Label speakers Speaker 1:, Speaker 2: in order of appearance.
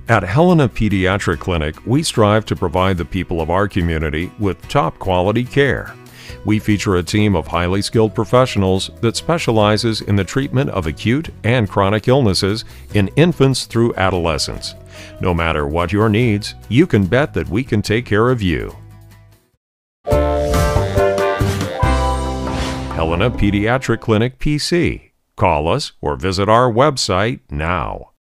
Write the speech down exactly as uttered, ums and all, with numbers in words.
Speaker 1: At Helena Pediatric Clinic, we strive to provide the people of our community with top quality care. We feature a team of highly skilled professionals that specializes in the treatment of acute and chronic illnesses in infants through adolescence. No matter what your needs, you can bet that we can take care of you. Helena Pediatric Clinic P C. Call us or visit our website now.